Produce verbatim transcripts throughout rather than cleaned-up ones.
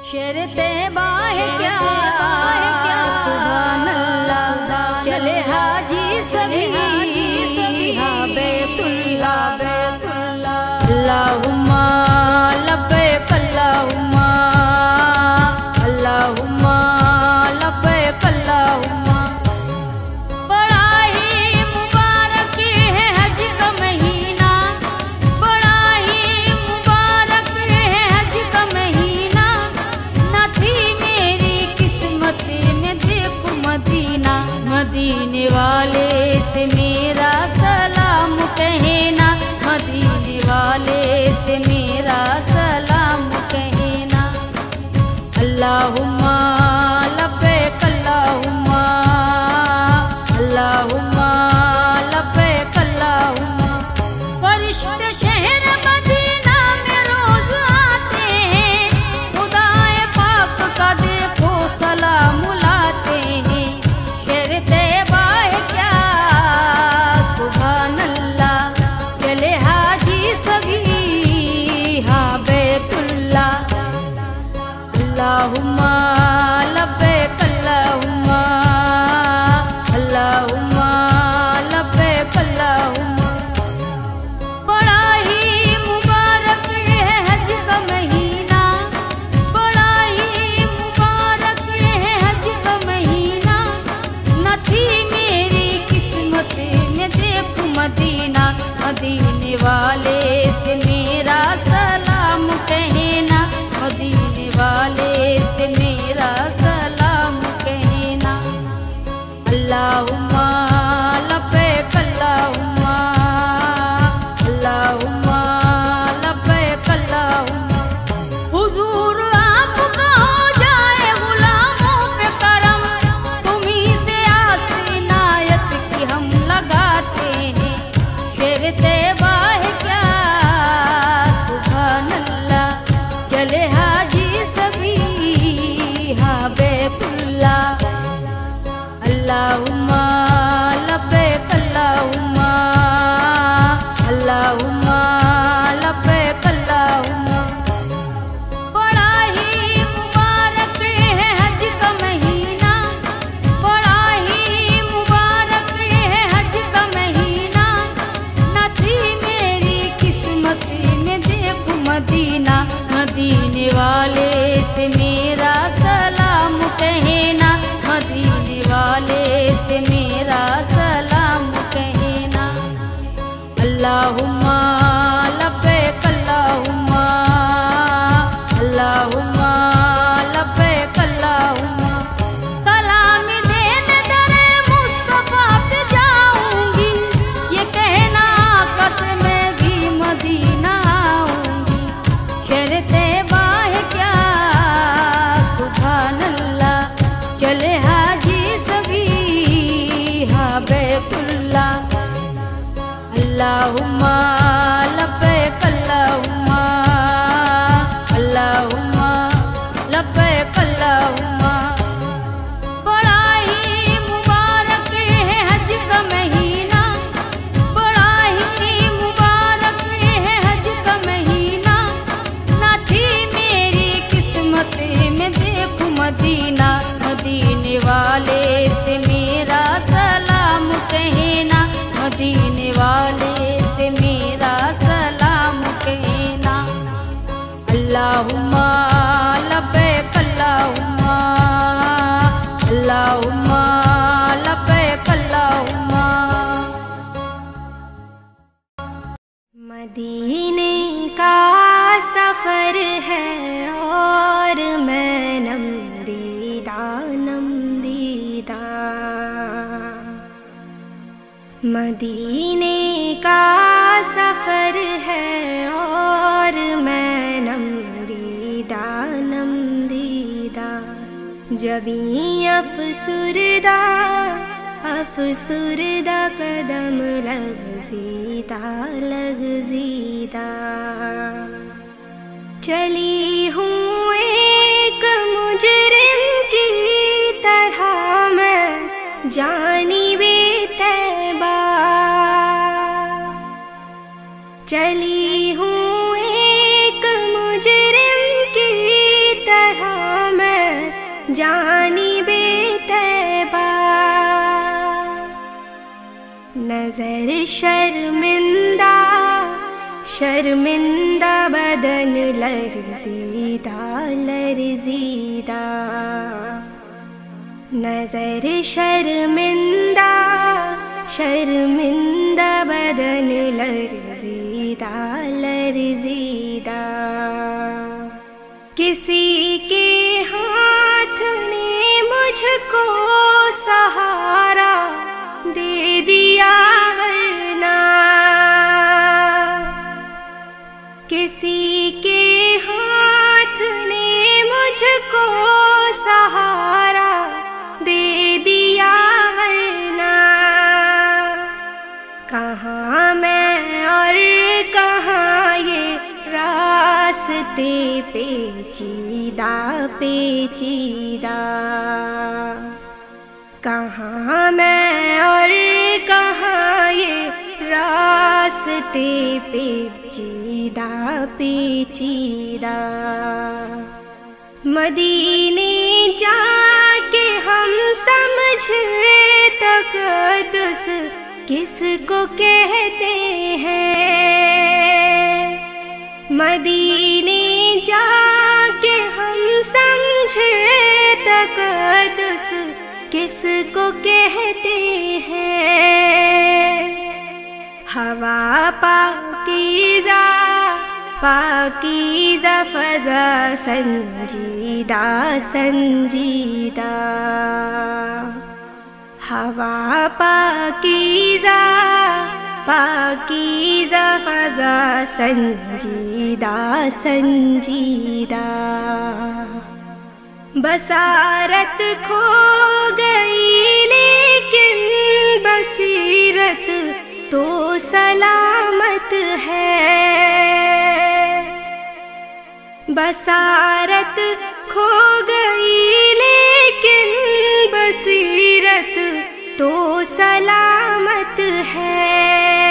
शेर तैबा है क्या सुभान अल्लाह, चले हाजी सभी हा बैतुल्लाह बैतुल्लाह। अल्लाहुम्मा लब्बैक अल्लाहुम्मा अल्लाहुम्मा लब्बैक अल्लाहुम्मा। बड़ा ही मुबारक है हज का महीना, बड़ा ही मुबारक है हज का महीना। न थी मेरी किस्मत में देखो मदीना, मदीने वाले से मेरा सलाम कहना, मदीने वाले से मेरा सलाम कहना। अल्लाहुम्मा लब्बैक अल्लाहुम्मा अल्लाहुम्मा लब्बैक अल्लाहुम्मा। फरिश्ते शहर मदीना में रोज आते हैं, खुदाए पाक का देखो सलाम लाते हैं। शेर तैबा है क्या सुभान अल्लाह, चले हाजी सभी हाँ बैतुल्लाह। अल्लाहुम्मा लब्बैक अल्लाहुम्मा अल्लाहुम्मा लब्बैक अल्लाहुम्मा। बड़ा ही मुबारक है हज का महीना, बड़ा ही मुबारक है हज का महीना। न थी मेरी किस्मत में देखो मदीना, मदीने वाले से मेरा सलाम कहना, मदीने वाले से मेरा सलाम कहना। अल्लाहुम्मा लब्बैक अल्लाहुम्मा अल्लाहुम्मा लब्बैक अल्लाहुम्मा। हुजूर आपका हो जाए गुलामों पे करम, तुम्हीं से आस इनायत की हम लगाते हैं। शेर तैबा है क्या सुभान अल्लाह, चले हाजी सभी हाँ बैतुल्लाह। अल्लाहुम्मा लब्बैक अल्लाहुम्मा अल्लाहुम्मा लब्बैक अल्लाहुम्मा। बड़ा ही मुबारक है हज का महीना, बड़ा ही मुबारक है हज का महीना। न थी मेरी किस्मत में देखो मदीना, मदीने वाले से मेरा सलाम कहना, मदीने वाले से मेरा सलाम कहना। अल्लाहुम्मा लब्बैक अल्लाहुम्मा अल्लाहुम्मा लब्बैक अल्लाहुम्मा। सलाम देने दरे मुस्तफा पे जाऊंगी, ये कहना आका से मैं भी मदीना आऊंगी। शेर तैबा है क्या सुभान अल्लाह, चले हाजी सभी हाँ बैतुल्लाह। अल्लाहुम्मा लब्बैक अल्लाहुम्मा अल्लाहुम्मा लब्बैक अल्लाहुम्मा। बड़ा ही मुबारक है हज का महीना, बड़ा ही मुबारक है हज का महीना। न थी मेरी किस्मत में देखो मदीना, मदीने वाले से मेरा सलाम कहना, मदीने वाले से मेरा सलाम कहना। अल्लाहुम्मा लब्बैक अल्लाहुम्मा अल्लाहुम्मा लब्बैक अल्लाहुम्मा। मदीने का सफर है और मैं नमदीदा नमदीदा। मदीने का सफर है और मैं नमदीदा नमदीदा। जबी अफसुरदा अफसुरदा कदम लग़ज़ीदा लग़ज़ीदा। चली हूँ एक मुजरिम की तरह मैं जानिबे तैबा। चली हूँ एक मुजरिम की तरह जानिबे तैबा। नजर शर्मिंदा शर्मिंदा बदन लर्जीदा लर्जीदा। नजर शर्मिंदा शर्मिंदा बदन लर्जीदा लर्जीदा। किसी के हाथ ने मुझको सहारा दे दिया वरना। किसी के हाथ ने मुझको सहारा दे दिया वरना। कहाँ मैं और कहाँ ये रास्ते पेचीदा पेचीदा। कहाँ मैं और कहाँ ये रास्ते पेचीदा पेचीदा। मदीने जाके हम समझे तक़द्दुस किसको कहते हैं। मदीने जाके हम समझे तक़द्दुस किसको कहते हैं। हवा पाकीज़ा पाकीज़ा फ़ज़ा संजीदा संजीदा। हवा पाकीज़ा पाकीज़ा फ़ज़ा संजीदा संजीदा। बसारत खो गई लेकिन बसीरत तो सलामत है। बसारत खो गई लेकिन बसीरत तो सलामत है।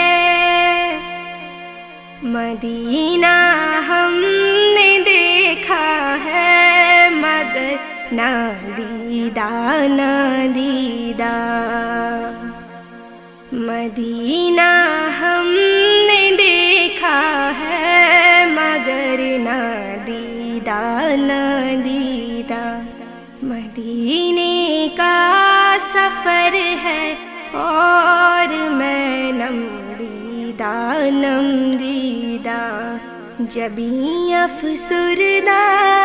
मदीना हमने देखा है मगर ना दीदा ना दीदा। मदीना हमने देखा है मगर ना दीदा ना दीदा। मदीने का सफ़र है और मैं नम दीदा नम दीदा। जबी अफसुरदा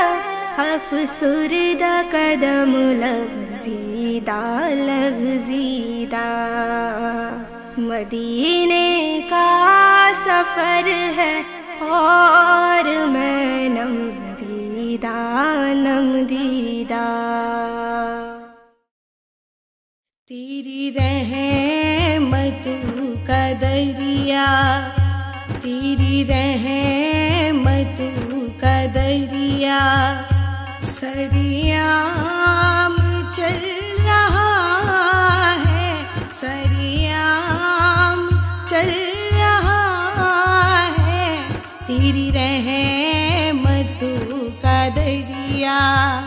अफसुरदा कदम लग़ज़ीदा लग़ज़ीदा। मदीने का सफ़र है और मैं नम दीदा नम दीदा। तेरी रहमत का दरिया तेरी रहमत का दरिया सरियाम चल रहा है सरियाम चल रहा है। तेरी रहमत का दरिया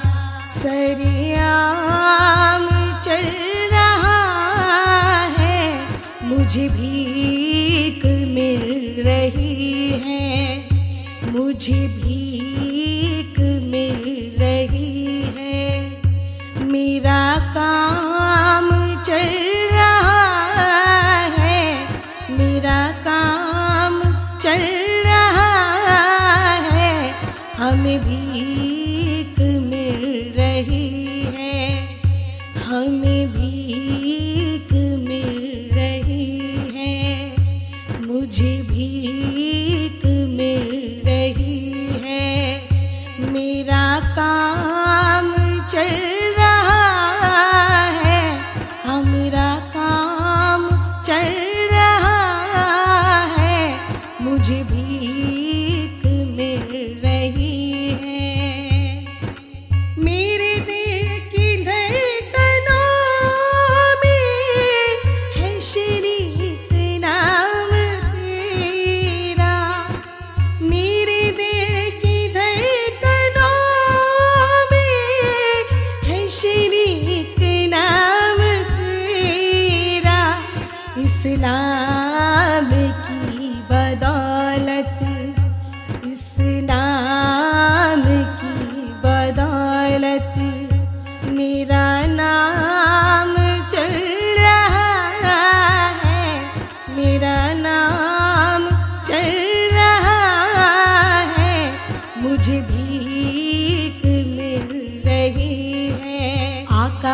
सरियाम चल रहा है। मुझे भीख मिल रही है मुझे भीख मिल रही है। मेरा काम चल रहा है मेरा काम चल रहा है। हमें भीख मिल रही है हमें भीख मिल रही है। मुझे भीख मिल रही है मेरा काम चल रहा है। हाँ मेरा काम चल रहा है मुझे भीख मिल रही है। मेरे दिल की धड़कनों में है शरीक नाम तेरा। मेरे दिल की धड़कनों में है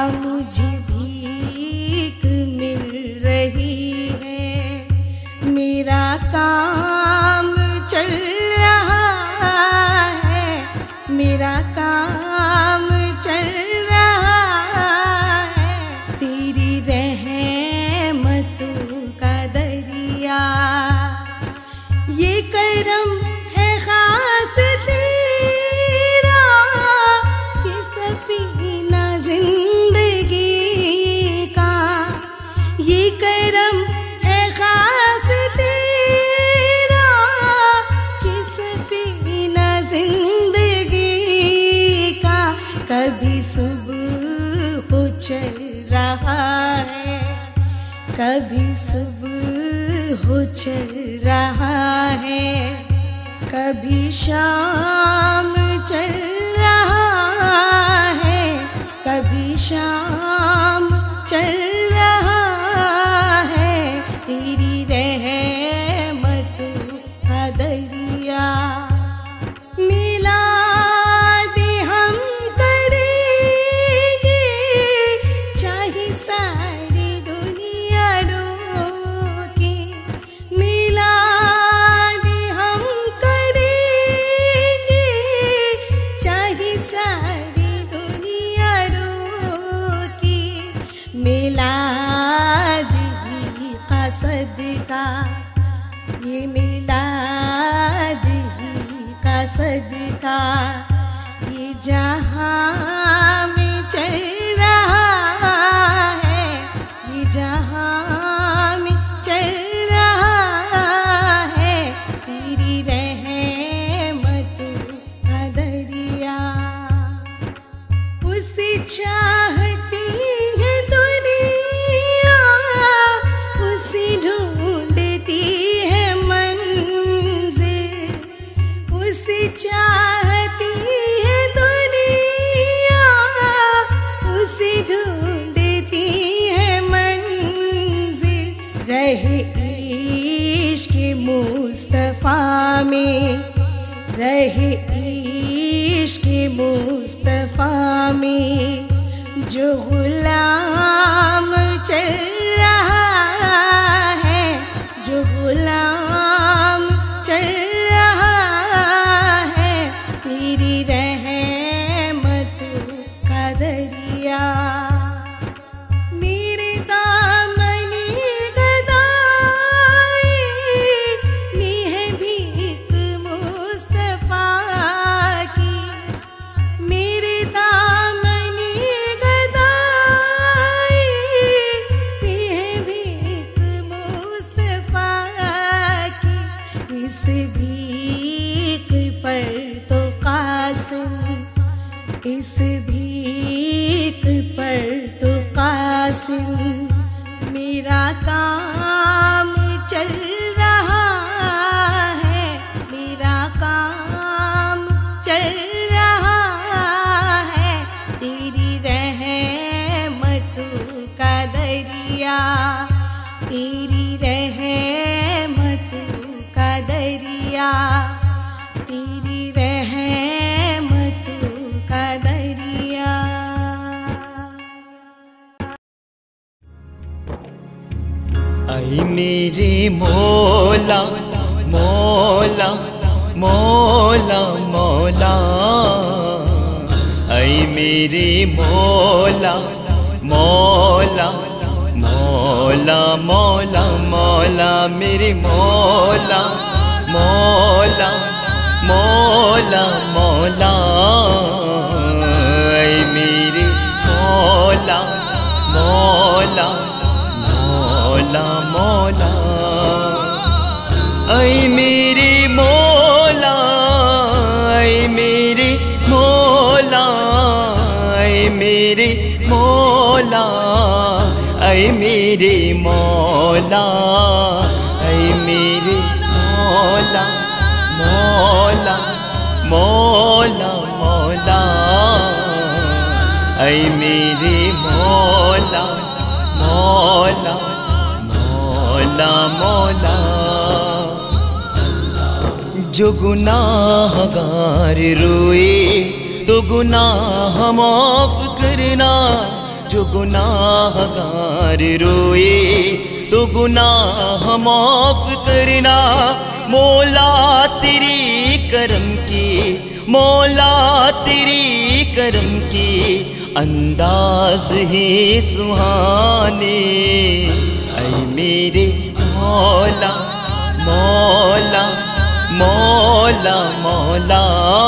मुझे भीख मिल रही है, मेरा काम चल रहा है, मेरा काम चल रहा है। तेरी रहमतों का दरिया, ये करम है खास तेरा कि सफीना जिंदगी का, ये करम है खास तेरा कि सफीना जिंदगी का। कभी सुबह हो चल रहा है, कभी सुबह हो चल रहा है, कभी शाम चल रहा है, कभी शाम चल रहा है। तेरी रहमतों का दरिया, मिलाद हम करेंगे चाहे सारी दुनिया रोके, मिलाद हम करेंगे चाहे सारी दुनिया रोके। मिलाद ही का सदका, ये मिलाद ही का सदका, ये जहाँ में चल रहा है, ये जहाँ में चल रहा है। तेरी रहमतों का दरिया, उसे चाहती है दुनिया, उसे ढूंढती है मंजिल, उसे चाहती है दुनिया, उसे ढूंढती है मंजिल। रहे इश्क मुस्तफा में, रहे इश्क मुस्तफा में, जो गुलाम चल रहा है, जो गुलाम चल रहा है। तेरी रहमतों का दरिया, मेरे दामनी गदाई में है भीख मुस्तफा की, मेरे दामनी गदाई में है भीख मुस्तफा की। इस भीख पर तो कासिम, इस भीख पर तो कासिम, मेरा काम चल रहा है, मेरा काम चल रहा है। तेरी रहमतों का दरिया, तेरी रहमतों का दरिया, तेरी रहमतों का दरिया। ऐ मेरे मौला मौला मौला मौला, ऐ मेरे मौला मौला मौला मौला मौला, मेरे मौला मौला मौला मौला, ऐ मेरे मौला मौला मौला मौला, ऐ मेरे मौला, ऐ मेरे मौला, ऐ मेरे मौला, ऐ मेरे मौला, ऐ मेरे मौला मौला मौला मौला, ऐ मेरे मौला मौला मौला मौला। जो गुनाहगार रोए तो गुनाह माफ करना, جو گناہ گار روئے تو گناہ معاف کرنا مولا تیری کرم کی مولا تیری کرم کی انداز ہے سہانے اے میرے مولا مولا مولا مولا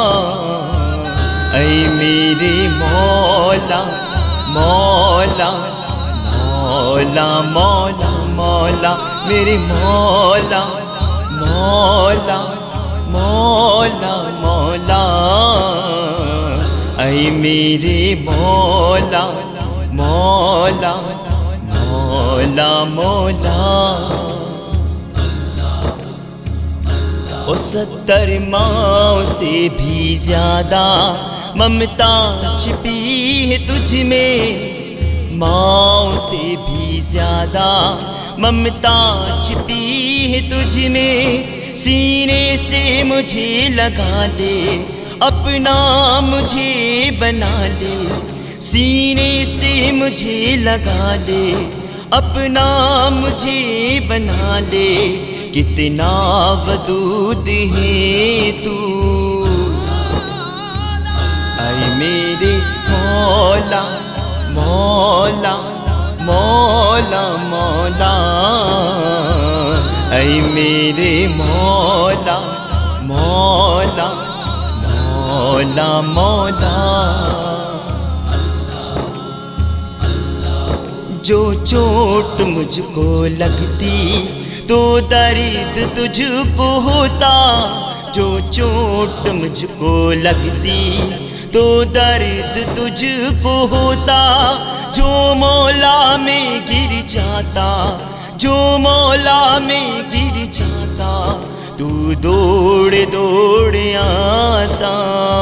اے میرے مولا مولا مولا مولا مولا میرے مولا مولا مولا مولا اے میرے مولا مولا مولا مولا او ستر ماؤں سے بھی زیادہ ممتا چھپی ہے تجھ میں ماؤں سے بھی زیادہ ممتا چھپی ہے تجھ میں سینے سے مجھے لگا لے اپنا مجھے بنا لے سینے سے مجھے لگا لے اپنا مجھے بنا لے کتنا ودود ہے تو اے میرے مولا مولا مولا مولا اے میرے مولا مولا مولا مولا جو چوٹ مجھ کو لگتی تو درد تجھ کو ہوتا جو چوٹ مجھ کو لگتی تو درد تجھ کو ہوتا جو مولا میں گر جاتا جو مولا میں گر جاتا تو دوڑ دوڑ آتا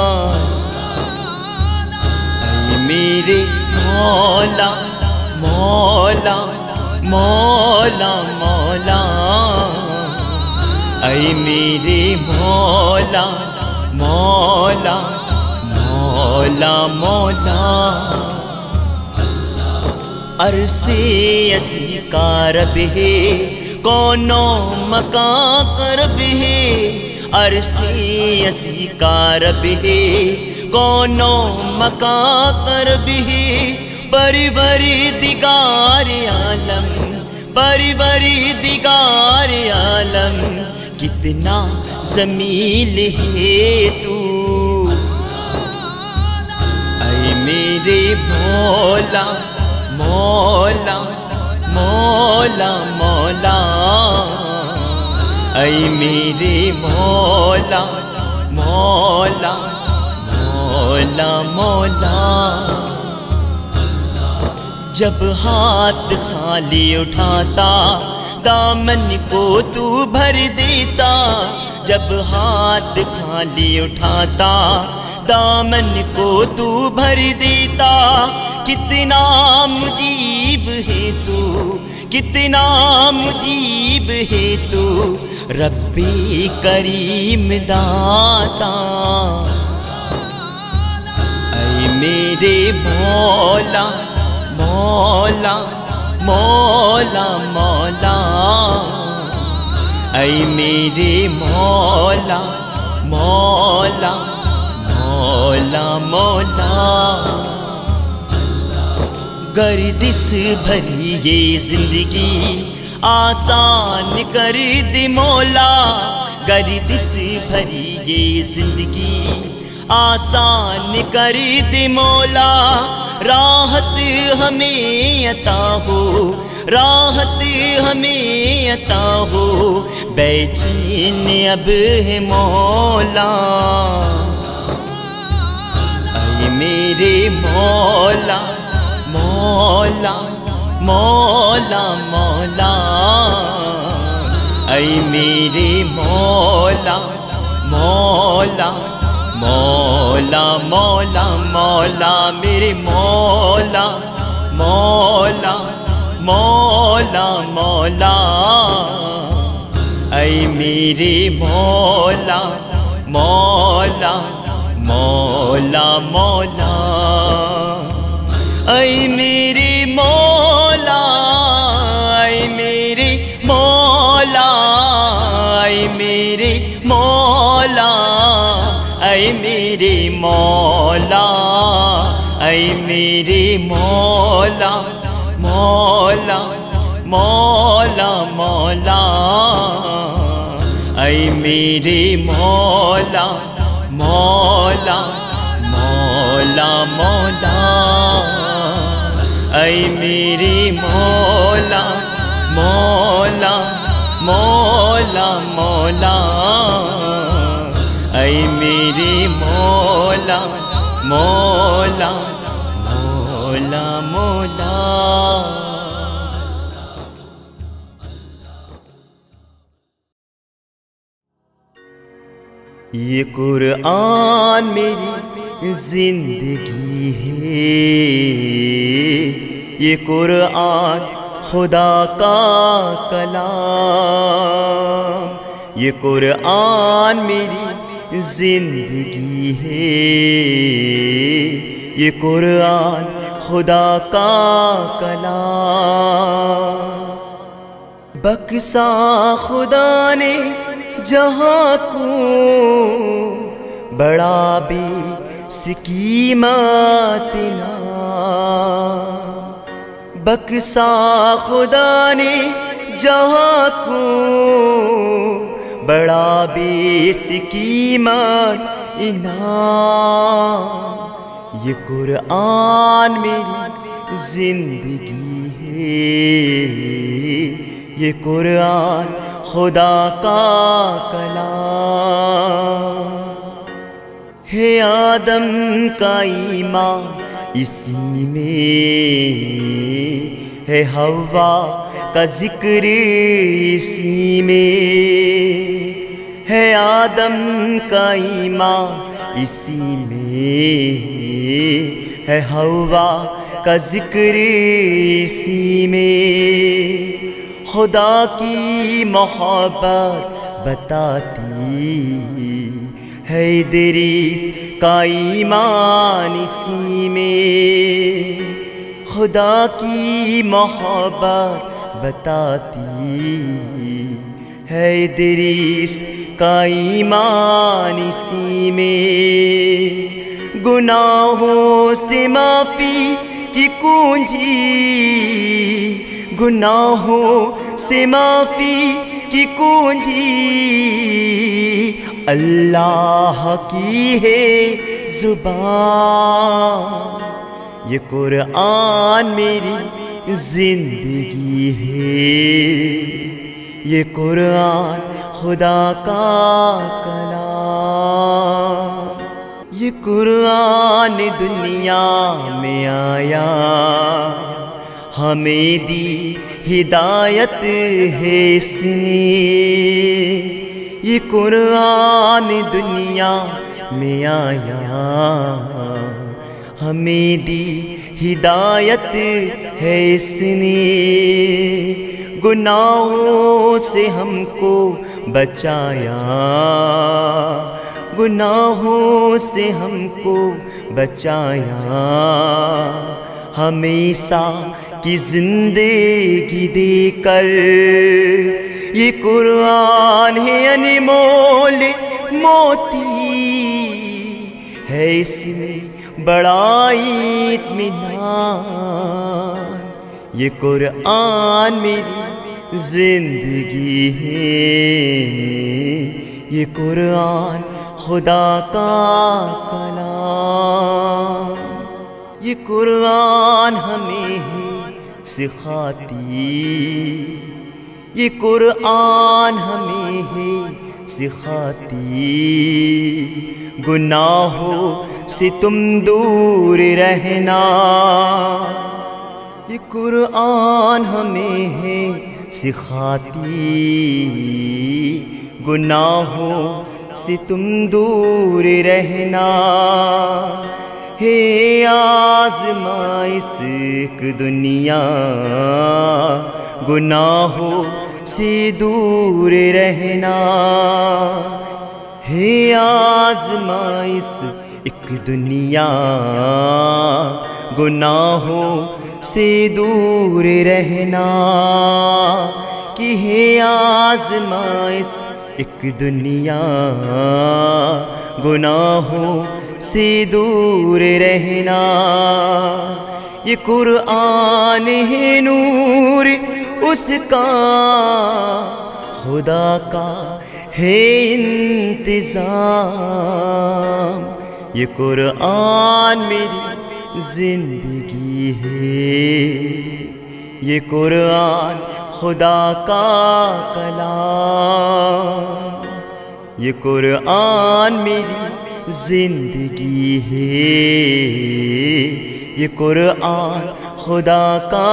اے میرے مولا مولا مولا مولا اے میرے مولا مولا مولا مولا عرصے عزی کا رب ہے کونو مکان کا رب ہے عرصے عزی کا رب ہے کونو مکان کا رب ہے پروردگار عالم پروردگار عالم کتنا جمیل ہے تو اے میرے مولا مولا مولا مولا اے میرے مولا مولا مولا مولا جب ہاتھ خالی اٹھاتا دامن کو تو بھر دیتا جب ہاتھ خالی اٹھاتا دامن کو تو بھر دیتا کتنا مجیب ہے تو کتنا مجیب ہے تو ربی کریم داتا اے میرے مولا مولا مولا مولا اے میرے مولا مولا مولا مولا گردش بھری یہ زندگی آسان کر دے مولا گردش بھری یہ زندگی آسان کر دے مولا راحت ہمیں عطا ہو راحت ہمیں عطا ہو بے چین اب ہے مولا اے میرے مولا مولا مولا مولا اے میرے مولا مولا مولا مولا مولا میرے مولا مولا مولا مولا اے میرے مولا مولا مولا مولا اے میرے مولا اے میرے مولا اے میرے مولا اے میرے مولا اے میرے مولا مولا مولا مولا اے میرے مولا مولا مولا مولا اے میرے مولا مولا مولا مولا اے میرے مولا مولا مولا مولا. یہ قرآن میری زندگی ہے، یہ قرآن خدا کا کلام، یہ قرآن میری زندگی ہے، یہ قرآن خدا کا کلام. بخشا خدا نے جہاں کو بڑا بے سکیمت نام، بخشا خدا نے جہاں کو بڑا بے سکیمت انعام. یہ قرآن میری زندگی ہے، یہ قرآن خدا کا کلام. ہے آدم کا ایمان اسی میں، ہے حوا کا ذکر اسی میں، ہے آدم کا ایمان اسی میں، ہے حوا کا ذکر اسی میں. خدا کی محبت بتاتی ہے ادریس کا ایمان اسی میں، خدا کی محبت بتاتی ہے ادریس کا ایمان اسی میں. گناہوں سے معافی کی کنجی، گناہوں سے معافی کی کنجی اللہ کی ہے زبان. یہ قرآن میری زندگی ہے، یہ قرآن خدا کا کلام. یہ قرآن دنیا میں آیا، ہمیں دی ہدایت ہے اس نے. یہ قرآن دنیا میں آیا، ہمیں دی ہدایت ہے اس نے. گناہوں سے ہم کو بچایا، گناہوں سے ہم کو بچایا. ہمیشہ کی زندگی دے کر، یہ قرآن ہے انمول موتی ہے، اس میں بڑا اطمینان. یہ قرآن میری زندگی ہے، یہ قرآن خدا کا کلام. یہ قرآن ہمیں ہے سکھاتی، یہ قرآن ہمیں ہے سکھاتی. گناہوں سے تم دور رہنا، یہ قرآن ہمیں ہے سکھاتی. گناہوں سے تم دور رہنا. ہے آزمائش ایک دنیا، گناہوں سے دور رہنا. ہے آزمائش ایک دنیا، گناہوں سے دور رہنا کہ ہے آزمائش ایک دنیا گناہوں سے دور رہنا یہ قرآن ہے نور اس کا خدا کا ہے انتظام یہ قرآن میری زندگی ہے یہ قرآن خدا کا کلام یہ قرآن میری زندگی ہے یہ قرآن خدا کا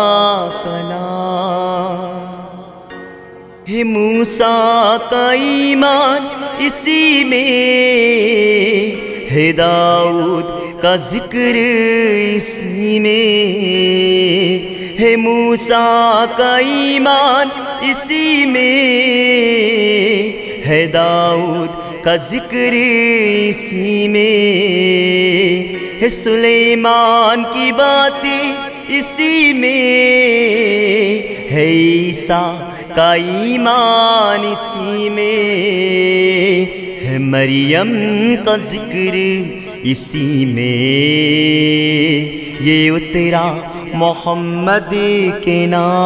کلام ہے موسیٰ کا ایمان اسی میں ہے داؤد کا ذکر اسی میں ہے موسیٰ کا ایمان اسی میں ہے داؤد کا ذکر اسی میں ہے سلیمان کی باتیں اسی میں ہے عیسیٰ کا ایمان اسی میں ہے مریم کا ذکر اسی میں یہ اترا محمد کے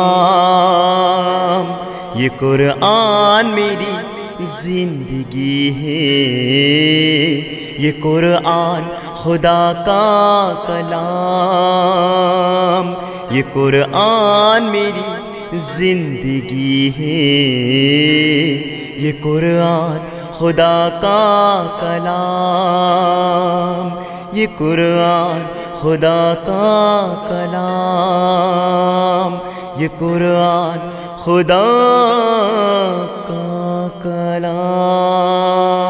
نام یہ قرآن میری زندگی ہے یہ قرآن خدا کا کلام یہ قرآن میری زندگی ہے یہ قرآن خدا کا کلام یہ قرآن خدا کا کلام یہ قرآن خدا کا کلام